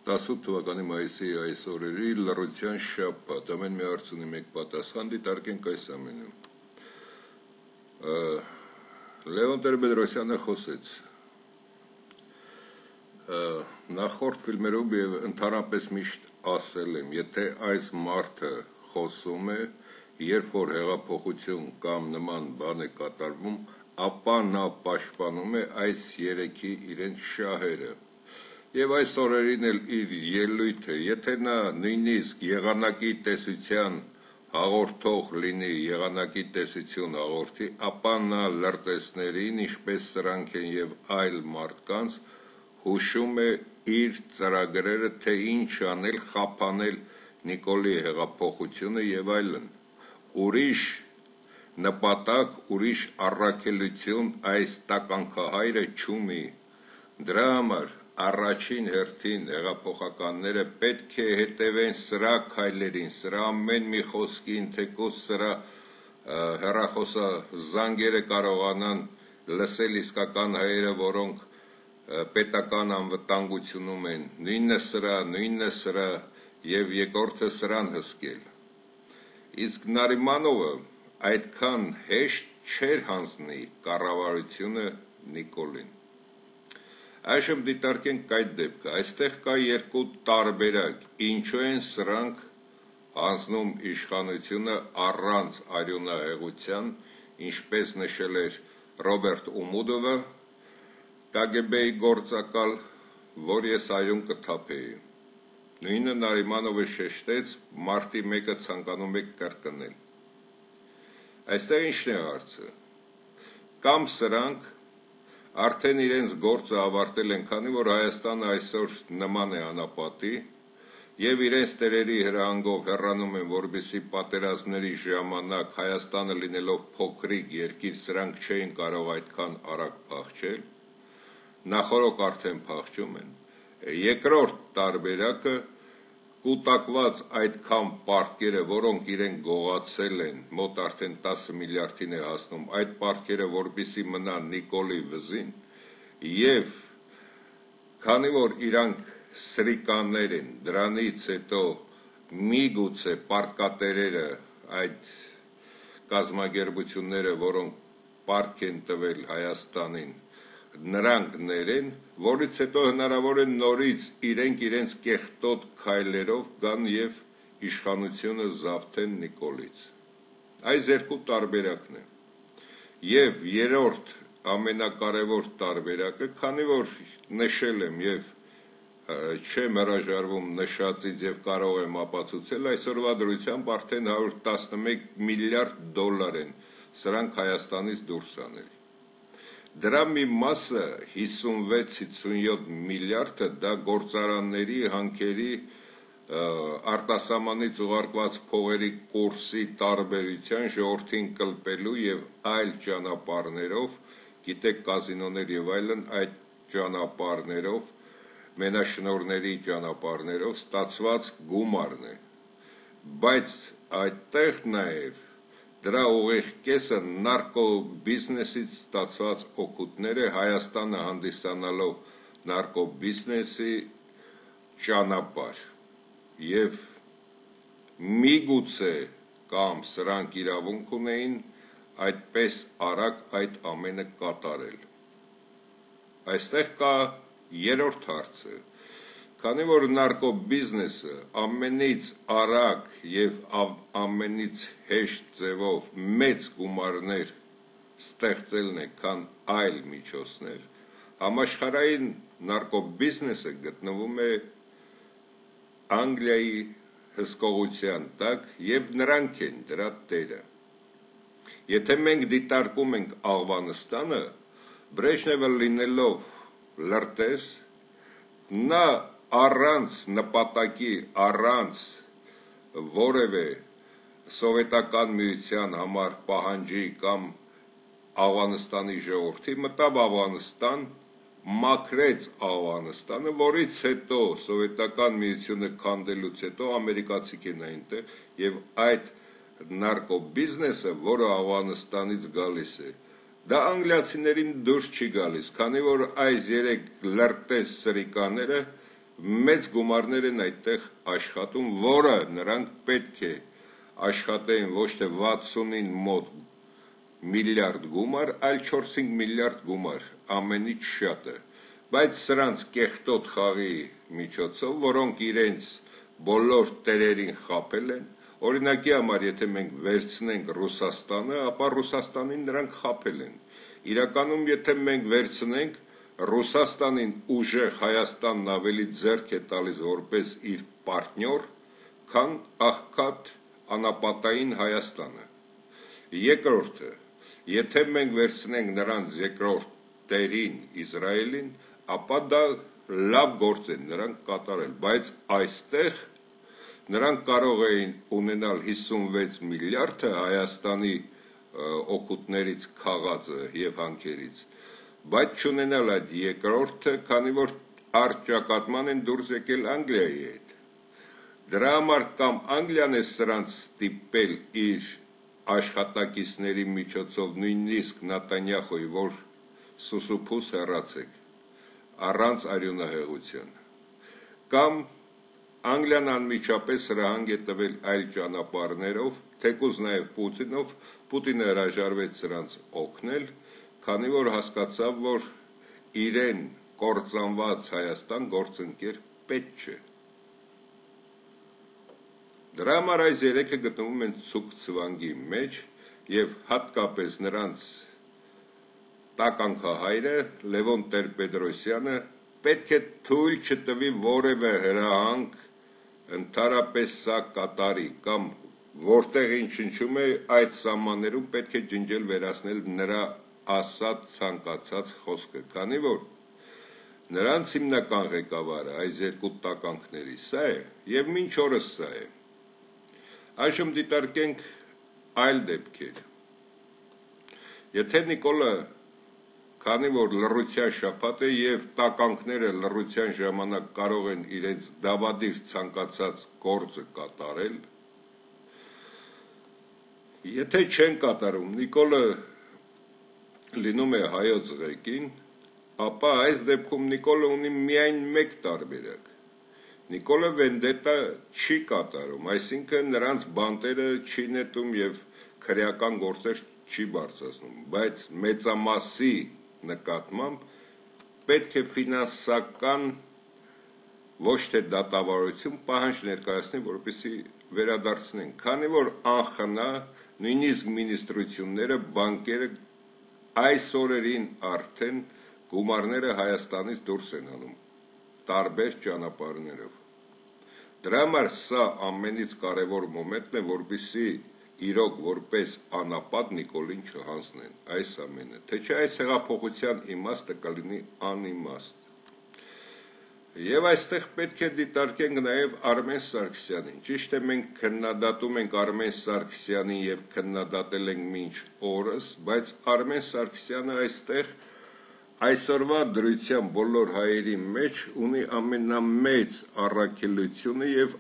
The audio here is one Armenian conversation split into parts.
18 թվականի մայիսի այս օրերի լռության շաբաթ ամեն մի հարց ունի մեկ պատասխան դիտարկենք այս ամենը Լևոն Տեր-Պետրոսյանը խոսեց նախորդ ֆիլմերով եւ ընդհանրապես միշտ ասել եմ եթե այս մարդը խոսում է երբ որ հեղափոխություն կամ նման բան է կատարվում ապա նա պաշտպանում է այս երեքի իրենց շահերը Եվ այս օրերին էլ իր ելույթը, եթե նա նույնիսկ եղանակի տեսության հաղորդող լինի, եղանակի տեսություն հաղորդի, ապա նա լրտեսներին, ինչպես սրանք են եւ այլ մարդկանց, հուշում է իր ծրագրերը, թե ինչ անել, խափանել Նիկոլի հեղափոխությունը եւ այլն։ Ուրիշ նպատակ, ուրիշ առաքելություն այս տականքահայրը չունի։ Դրա համար Առաջին հերթին հեղափոխականները պետք է հետևեն սրա քայլերին, սրա ամեն մի խոսքին, թեկուզ սրա հեռախոսազանգերը կարողանան լսել իսկական հայերը, որոնք պետական անվտանգությունում են, նույնը սրա եւ երկրորդը սրան հսկել։ Իսկ Նարիմանովը այդքան հեշտ չէր հանձնի կառավարությունը Նիկոլին։ Այժմ դիտարկենք այդ դեպքը, այստեղ կա երկու տարբերակ, ինչու են սրանք հանձնում իշխանությունը առանց արյունահեղության, ինչպես նշել էր Ռոբերտ Ումուդովը, KGB-ի գործակալ, որ ես արյուն կթափեի։ Նույնը Նարիմանովը շեշտեց, մարտի 1-ը ցանկանում է կրկնել։ Այստեղ ինչն է հարցը։ Կամ սրանք Արդեն իրենց գործը ավարտել են, քանի որ Հայաստանը այսօր նման է անապատի եւ իրենց տերերի հրահանգով հեռանում են, որպեսզի պատերազմների ժամանակ Հայաստանը լինելով փոքրիկ երկիր, սրանք չէին կարող այդքան արագ փախչել, նախորոք արդեն փախչում են։ Երկրորդ տարբերակը կուտակված այդքան պարտքերը, որոնք իրենք գողացել են, մոտ արդեն 10 միլիարդին է հասնում, այդ պարտքերը, որպեսզի մնան Նիկոլի վզին, եւ քանի որ իրանք սրիկաններ են, դրանից հետո միգուցե պարտկատերերը, այդ կազմակերպությունները, որոնք պարտք են տվել Հայաստանին, նրանք ներեն, որից հետո հնարավոր է նորից իրենց կեղտոտ քայլերով գան եւ իշխանությունը զավթեն Նիկոլից։ Այս երկու տարբերակն է։ Եվ երրորդ ամենակարևոր տարբերակը, քանի որ նշել եմ եւ չեմ հրաժարվում նշածից եւ կարող եմ ապացուցել, այսօրվա դրությամբ արդեն 111 միլիարդ դոլար են սրանք Հայաստանից դուրս անել։ Դրա մի մասը 56-57 միլիարդը դա գործարանների, հանքերի, արտասահմանից ուղարկված փողերի կուրսի տարբերության ժողովրդին կլպելու եւ այլ ճանապարհներով, գիտեք կազինոներ եւ այլն այդ ճանապարհներով, մենաշնորհների ճանապարհներով ստացված գումարն է։ Բայց այդտեղ նաեւ Դրա ուղիղ կեսը նարկոբիզնեսից ստացված օգուտները Հայաստանը հանդիսանալով նարկոբիզնեսի ճանապարհ եւ միգուցե կամ սրանք իրավունք ունեին այդպես արագ այդ ամենը կատարել։ Այստեղ կա երրորդ հարցը։ Քանի որ նարկոբիզնեսը ամենից արագ եւ ամենից հեշտ ձևով մեծ գումարներ ստեղծելն է, քան այլ միջոցներ, համաշխարհային նարկոբիզնեսը գտնվում է Անգլիայի հսկողության տակ եւ նրանք են դրա տերը։ Եթե մենք դիտարկում ենք Աղվանստանը, Բրեժնևը լինելով լրտես, նա առանց նպատակի, առանց որևէ սովետական միության համար պահանջի կամ Աղվանստանի ժողովրդի մտավ Աղվանստան, մաքրեց Աղվանստանը, որից հետո սովետական միությունը քանդելուց հետո ամերիկացիք են այնտեղ եւ այդ նարկոբիզնեսը, որը Աղվանստանից գալիս է, դա անգլիացիներին դուրս չի գալիս, քանի որ այս երեք լրտես սրիկաները մեծ գումարներ են այդտեղ աշխատում, որը նրանք պետք է աշխատեն ոչ թե 60-ին մոտ միլիարդ գումար, այլ 4-5 միլիարդ գումար, ամենից շատը, բայց սրանց կեղտոտ խաղի միջոցով, որոնք իրենց բոլոր տերերին խաբել են, օրինակի համար, եթե մենք վերցնենք Ռուսաստանը, ապա Ռուսաստանին նրանք խաբել են, իրականում եթե մենք վերցնենք Ռուսաստանին ուժեղ Հայաստանն ավելի ձեռք է տալիս որպես իր պարտնյոր, քան աղքատ անապատային Հայաստանը։ Երկրորդը, եթե մենք վերցնենք նրանց երկրորդ տերին Իսրայելին, ապա դա լավ գործ են նրանք կատարել, բայց այստեղ նրանք կարող էին ունենալ 56 միլիարդը Հայաստանի օգուտներից քաղածը և հանքերից, բայց չունենալ այդ երկրորդը, քանի որ առճակատման են դուրս եկել Անգլիայի հետ։ Դրա համար կամ Անգլիան է սրանց ստիպել իր աշխատակիցների միջոցով, նույնիսկ Նատանյախոյի, որ սուսուփուս հեռացեք, առանց արյունահեղության, կամ Անգլիան անմիջապես հրահանգ է տվել այլ ճանապարհներով, թեկուզ նաև Պուտինը հրաժարվեց սրանց օգնել, քանի որ հասկացավ, որ իրեն կործանված Հայաստան գործընկեր պետք չէ։ Դրա համար այս երեքը գտնվում են ցուկ ցվանգի մեջ և հատկապես նրանց տականքահայրը Լևոն Տեր-Պետրոսյանը պետք է թույլ չտվի որևէ հրահանգ ընդհանրապես սա կատարի կամ որտեղ ինչ հնչում է այդ սահմաններում պետք է ջնջել վերացնել նրա ասած ցանկացած խոսքը, քանի որ նրանց հիմնական ղեկավարը այս երկու տականքների սա է և մինչ օրս սա է։ Այժմ դիտարկենք այլ դեպքեր։ Եթե Նիկոլը, քանի որ լռության շաբաթ է և տականքները լռության ժամանակ կարող են իրենց դավադիր ցանկացած գործը կատարել, եթե չեն կատարում, Նիկոլը լինում է հայոց ղեկին, ապա այս դեպքում Նիկոլը ունի միայն մեկ տարբերակ։ Նիկոլը վենդետա չի կատարում, այսինքն նրանց բանտերը չի նետում և քրեական գործեր չի բարձրացնում, բայց մեծամասի նկատմամբ պետք է ֆինանսական ոչ թե դատավարություն պահանջ ներկայացնի, որպեսզի վերադարձնեն, քանի որ անխնա նույնիսկ մինիստրությունները, բանկերը այս օրերին արդեն գումարները Հայաստանից դուրս են անում տարբեր ճանապարհներով։ Դրա համար սա ամենից կարևոր մոմենտն է, որպեսզի իրոք որպես անապատ Նիկոլին չհանձնեն այս ամենը, թե չէ այս հեղափոխության իմաստը կլինի անիմաստ։ Եվ այստեղ պետք է դիտարկենք նաև Արմեն Սարգսյանին։ Ճիշտ է, մենք քննադատում ենք Արմեն Սարգսյանին և քննադատել ենք մինչ օրս, բայց Արմեն Սարգսյանը այստեղ այսօրվա դրության բոլոր հայերի մեջ ունի ամենամեծ առաքելությունը և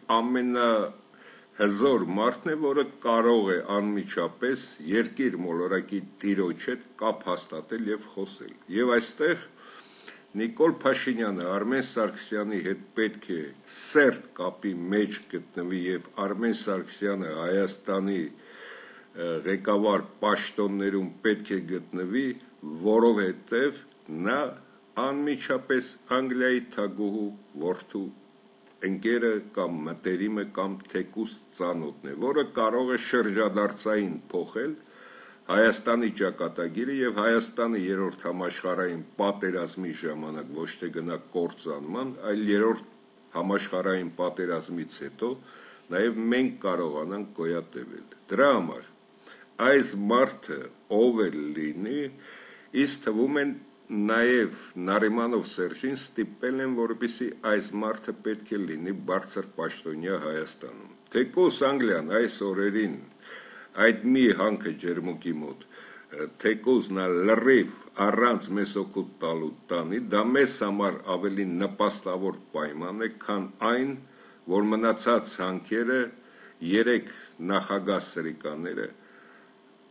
ամենահզոր մարդն է, որը կարող է անմիջապես երկիր մոլորակի տիրոջ հետ կապ հաստատել և խոսել։ Եվ այստեղ Նիկոլ Փաշինյանը Արմեն Սարգսյանի հետ պետք է սերտ կապի մեջ գտնվի և Արմեն Սարգսյանը Հայաստանի ղեկավար պաշտոններում պետք է գտնվի, որովհետև նա անմիջապես Անգլիայի թագուհու որդու ընկերը կամ մտերիմը կամ թեկուզ ծանոթն է, որը կարող է շրջադարձային փոխել Հայաստանի ճակատագիրը և Հայաստանը երրորդ համաշխարհային պատերազմի ժամանակ ոչ թե գնա կործանման, այլ երրորդ համաշխարհային պատերազմից հետո նաև մենք կարողանանք գոյատևել։ Դրա համար այս մարդը ով էլ լինի, ինձ թվում է նաև Նարիմանով Սերժին ստիպել են, որպեսզի այս մարդը պետք է լինի բարձր պաշտոնյա Հայաստանում։ Թեկուզ Անգլիան այս օրերին այդ մի հանքը ջերմուկի մոտ, թեկուզ նա լրիվ առանց մեզ օգուտ տալու տանի, դա մեզ համար ավելի նպաստավոր պայման է, քան այն, որ մնացած հանքերը 3 նախագահ սրիկաները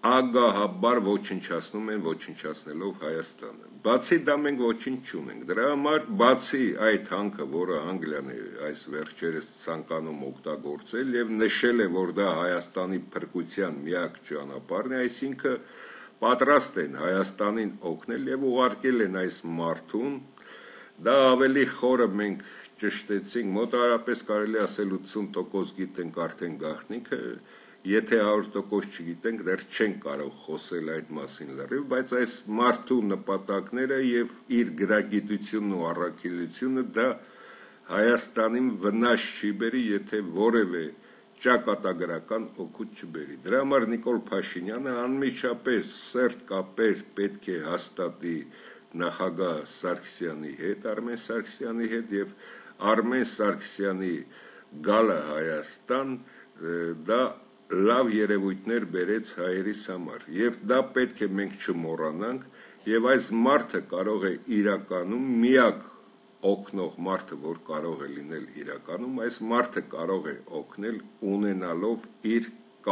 ագահաբար ոչնչացնում են ոչնչացնելով Հայաստանը։ Բացի դա մենք ոչինչ չունենք։ Դրա համար բացի այդ հանքը, որը Անգլիան է այս վերջերս ցանկանում օգտագործել եւ նշել է, որ դա Հայաստանի փրկության միակ ճանապարհն է, այսինքն պատրաստ են Հայաստանին օգնել եւ ուղարկել են այս մարդուն, դա ավելի խորը մենք ճշտեցինք, մոտավորապես կարելի ասել 80% գիտենք արդեն գաղտնիքը, եթե 100% չգիտենք, դեռ չենք կարող խոսել այդ մասին լրիվ, բայց այս մարդու նպատակները եւ իր գրագիտությունն ու առաքելությունը դա Հայաստանին վնաս չի բերի, եթե որևէ ճակատագրական օգուտ չբերի։ Դրա համար Նիկոլ Փաշինյանը անմիջապես սերտ կապեր պետք է հաստատի նախագահ Սարգսյանի հետ, Արմեն Սարգսյանի հետ եւ Արմեն Սարգսյանի գալը Հայաստան դա լավ երևույթներ բերեց հայերիս համար եւ դա պետք է մենք չմոռանանք եւ այս մարդը կարող է իրականում միակ օգնող մարդը, որ կարող է լինել իրականում, այս մարդը կարող է օգնել ունենալով իր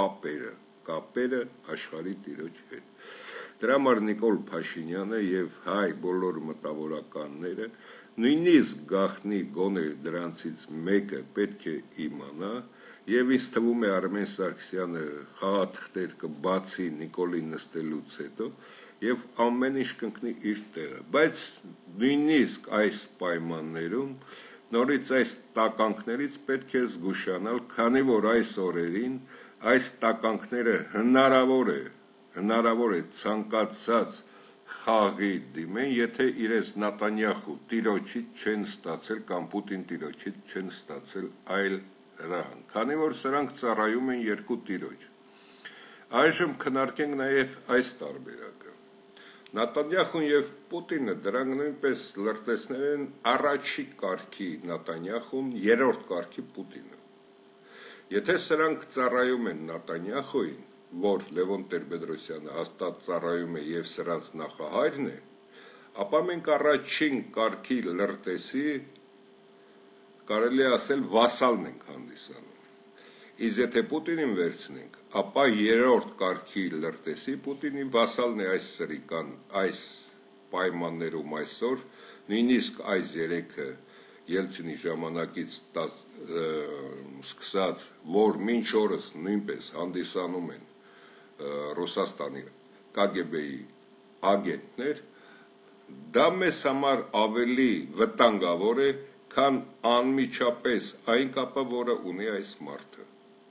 կապերը աշխարհի տիրոջ հետ։ Դրա համար Նիկոլ Փաշինյանը եւ հայ բոլոր մտավորականները նույնիսկ գաղտնի գոնե դրանցից մեկը պետք է իմանա եւ ինձ թվում է Արմեն Սարգսյանը խաղաթղթեր կբացի Նիկոլի նստելուց հետո եւ ամեն ինչ կընկնի իր տեղը, բայց նույնիսկ այս պայմաններում նորից այս տականքներից պետք է զգուշանալ, քանի որ այս օրերին այս տականքները հնարավոր է ցանկացած խաղի դիմեն, եթե իրենց Նատանյախու տիրոջից չեն ստացել կամ Պուտին տիրոջից չեն ստացել այլ հրահանգ, քանի որ սրանք ծառայում են երկու տիրոջ։ Այժմ քննարկենք նաև այս տարբերակը։ Նատանյախուն եւ Պուտինը դրանք նույնպես լրտեսներ են առաջի կարգի Նատանյախուն, երրորդ կարգի Պուտինը։ Եթե սրանք ծառայում են Նատանյախուին, որ Լևոն Տեր-Պետրոսյանը հաստատ ծառայում է եւ սրանց նախահայրն է, ապա մենք առաջին կարգի լրտեսի կարելի ասել վասալն ենք հանդիսանում։ Իսկ եթե Պուտինին վերցնենք, ապա երրորդ կարգի լրտեսի Պուտինի վասալն է այս սրիկան, այս պայմաններում այսօր, նույնիսկ այս երեքը Ելցինի ժամանակից սկսած, որ մինչ օրս նույնպես հանդիսանում են Ռուսաստանի KGB-ի ագենտներ, դա մեզ համար ավելի վտանգավոր է, քան անմիջապես այն կապը, որը ունի այս մարդը։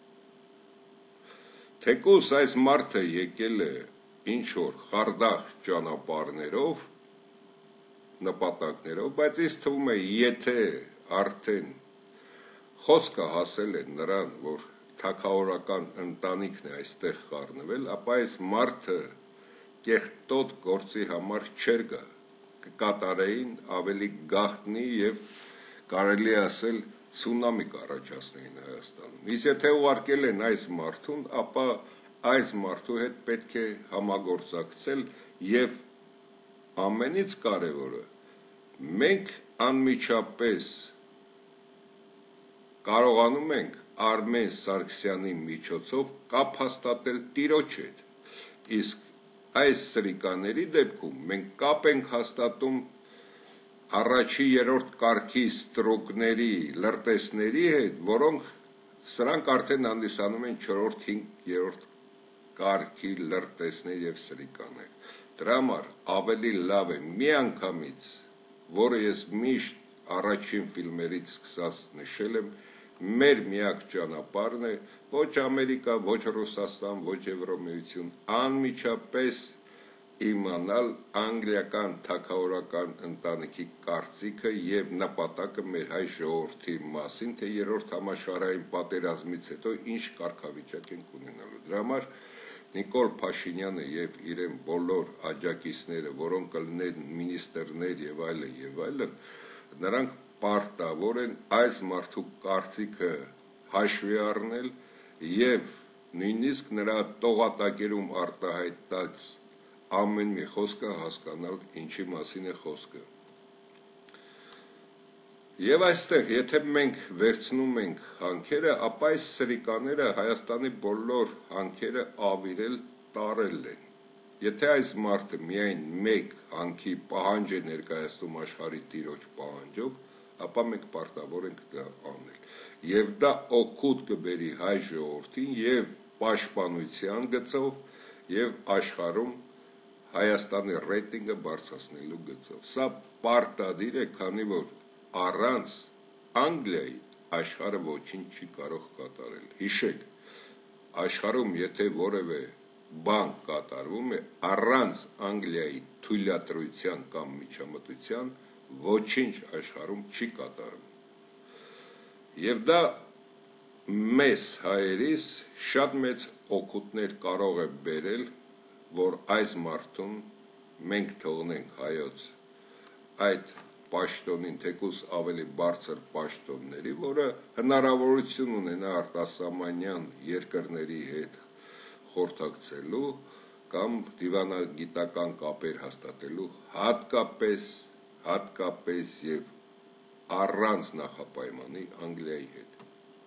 Թեկուզ այս մարդը եկել է ինչ-որ խարդախ ճանապարհներով, նպատակներով, բայց ինձ թվում է, եթե արդեն խոսքը հասել է նրան, որ թագավորական ընտանիքն է այստեղ խառնվել, ապա այս մարդը կեղտոտ գործի համար չեր գա, կկատարեին ավելի գաղտնի եւ կարելի ասել ցունամի կառաջացնեին Հայաստանում։ Իսկ եթե ուղարկել են այս մարդուն, ապա այս մարդու հետ պետք է համագործակցել եւ ամենից կարևորը մենք անմիջապես կարողանում ենք Արմեն Սարգսյանի միջոցով կապ հաստատել տիրոջ հետ, իսկ այս սրիկաների դեպքում մենք կապ ենք հաստատում առաջի երրորդ կարգի ստրուկների, լրտեսների հետ, որոնք սրանք արդեն հանդիսանում են 4-5-րդ կարգի լրտեսներ եւ սրիկաներ։ Դրա համար ավելի լավ է միանգամից, որը ես միշտ առաջին ֆիլմերից սկսած նշել եմ, մեր միակ ճանապարհն է, ոչ Ամերիկա, ոչ Ռուսաստան, ոչ Եվրոմիություն, անմիջապես իմանալ անգլիական թագավորական ընտանիքի կարծիքը եւ նպատակը մեր հայ ժողովրդի մասին, թե երրորդ համաշխարհային պատերազմից հետո ինչ կարգավիճակ ենք ունենալու։ Դրա համար Նիկոլ Փաշինյանը եւ իրեն բոլոր աջակիցները, որոնք կլինեն մինիստրներ եւ այլն, նրանք պարտավոր են այս մարդու կարծիքը հաշվի առնել եւ նույնիսկ նրա տողատակերում արտահայտած ամեն մի խոսքը հասկանալ ինչի մասին է խոսքը։ Եվ այստեղ, եթե մենք վերցնում ենք հանքերը, ապա այս սրիկաները Հայաստանի բոլոր հանքերը ավիրել տարել են։ Եթե այս մարդը միայն մեկ հանքի պահանջ է ներկայացնում աշխարհի տիրոջ պահանջով, ապա մենք պարտավոր ենք դա անել։ Եվ դա օգուտ կբերի հայ ժողովրդին եւ պաշտպանության գծով եւ աշխարհում Հայաստանի ռեյտինգը բարձրացնելու գծով։ Սա պարտադիր է, քանի որ առանց Անգլիայի աշխարհը ոչինչ չի կարող կատարել։ Հիշեք, աշխարհում եթե որևէ բան կատարվում է առանց Անգլիայի թույլատրության կամ միջամտության, ոչինչ աշխարհում չի կատարվում։ Եվ դա մեզ հայերիս շատ մեծ օգուտներ կարող է բերել, որ այս մարդուն մենք թողնենք հայոց այդ պաշտոնին, թեկուզ ավելի բարձր պաշտոնների, որը հնարավորություն ունենա արտասահմանյան երկրների հետ խորհրդակցելու կամ դիվանագիտական կապեր հաստատելու, հատկապես եւ առանց նախապայմանի Անգլիայի հետ։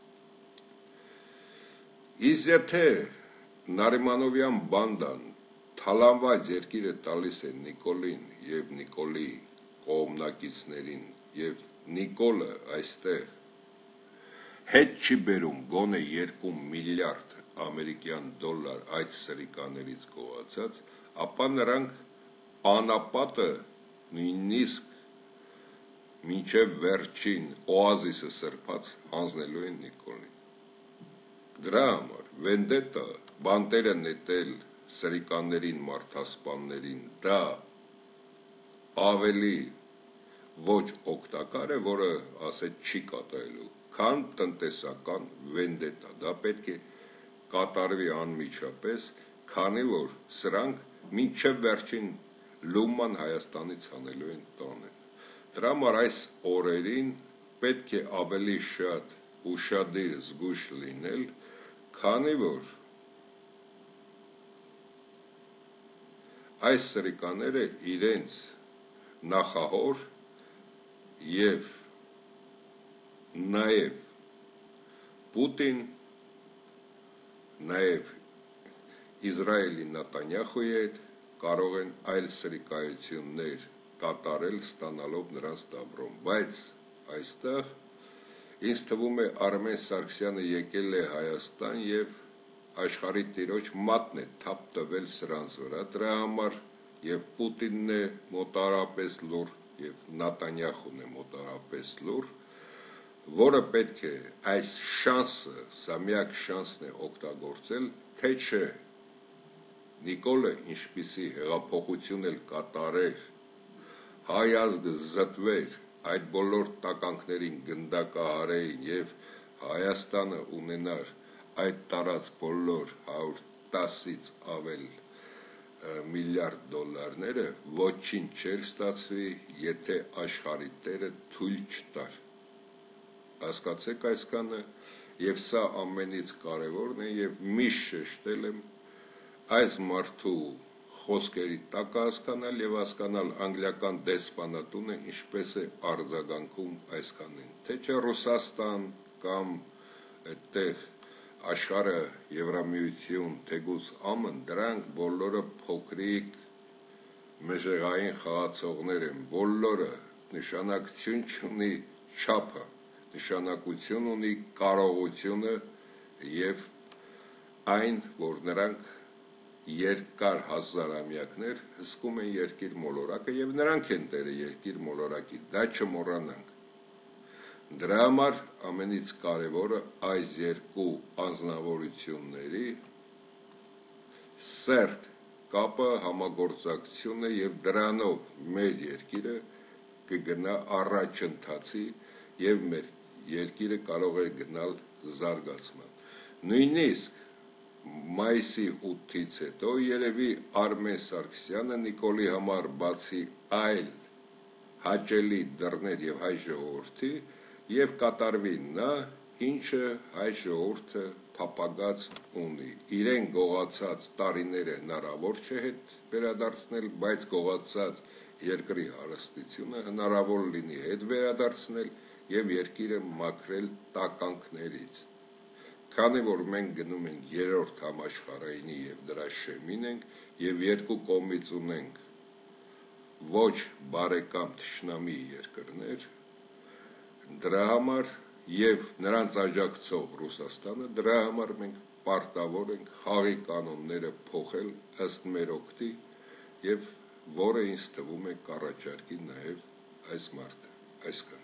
Իսկ եթե Նարիմանովյան բանդան թալանված երկիրը տալիս է Նիկոլին եւ Նիկոլի կողմնակիցներին եւ Նիկոլը այստեղ հետ չի բերում գոնե 2 միլիարդ ամերիկյան դոլար այդ սրիկաներից գողացած, ապա նրանք անապատը նույնիսկ մինչև վերջին օազիսը սրբած հանձնելու են Նիկոլին։ Դրա համար վենդետա, բանտերը նետել սրիկաներին, մարդասպաններին, դա ավելի ոչ օգտակար է, որը ասեց չի կատարելու, քան տնտեսական վենդետա։ Դա պետք է կատարվի անմիջապես, քանի որ սրանք մինչև վերջին լուման Հայաստանից հանելու են տանեն։ Դրա համար այս օրերին պետք է ավելի շատ ուշադիր զգույշ լինել, քանի որ այս սրիկաները իրենց նախահոր եւ նաեւ Պուտին, նաեւ Իսրայելի Նետանյախուի հետ կարող են այլ սրիկայություններ կատարել, ստանալով նրանց դաբրոն, բայց այստեղ ինձ թվում է Արմեն Սարգսյանը եկել է Հայաստան եւ աշխարհի տիրոջ մատն է թափ տվել սրանց վրա, դրա համար եւ Պուտինն է մոտարապես լուր եւ Նետանյախուն է մոտարապես լուր, որը պետք է այս շանսը, սա միակ շանսն է օգտագործել, թե չէ Նիկոլը ինչպիսի հեղափոխություն էլ կատարեր, հայ ազգը զտվեր, այդ բոլոր տականքներին գնդակահարեին եւ Հայաստանը ունենար այդ տարած բոլոր 110-ից ավել միլիարդ դոլարները, ոչինչ չէր ստացվի, եթե աշխարհի տերը թույլ չտար։ Հասկացեք այսքանը, եւ սա ամենից կարևորն է, եւ միշտ շեշտել եմ այս մարդու խոսքերի տակ հասկանալ եւ հասկանալ անգլիական դեսպանատունը ինչպես է արձագանքում այսքանին, թե չէ Ռուսաստան կամ այդտեղ աշխարհը Եվրամիություն, թեկուզ ԱՄՆ, դրանք բոլորը փոքրիկ մեժեղային խաղացողներ են, բոլորը նշանակություն չունի չափը, նշանակություն ունի կարողությունը եւ այն, որ նրանք երկար հազարամյակներ հսկում են երկիր մոլորակը եւ նրանք են տերը երկիր մոլորակի, դա չմոռանանք։ Դրա համար ամենից կարևորը այս երկու անձնավորությունների սերտ կապը, համագործակցությունը եւ դրանով մեր երկիրը կգնա առաջընթացի եւ մեր երկիրը կարող է գնալ զարգացման։ Նույնիսկ մայիսի 8-ից հետո երևի Արմեն Սարգսյանը Նիկոլի համար բացի այլ հաճելի դռներ եւ հայ ժողովրդի եւ կատարվի նա, ինչը հայ ժողովուրդը փապագած ունի։ Իրեն գողացած տարիները հնարավոր չէ հետ վերադարձնել, բայց գողացած երկրի հարստությունը հնարավոր լինի հետ վերադարձնել եւ երկիրը մաքրել տականքներից։ Քանի որ մենք գնում ենք 3-րդ համաշխարհայինի եւ դրա շեմին ենք եւ երկու կողմից ունենք ոչ բարեկամ թշնամի երկրներ, դրա համար եւ նրանց աջակցող Ռուսաստանը, դրա համար մենք պարտավոր ենք խաղի կանոնները փոխել ըստ մեր օգտի եւ որը ինձ թվում է կառաջարկի նաեւ այս մարտը այսքան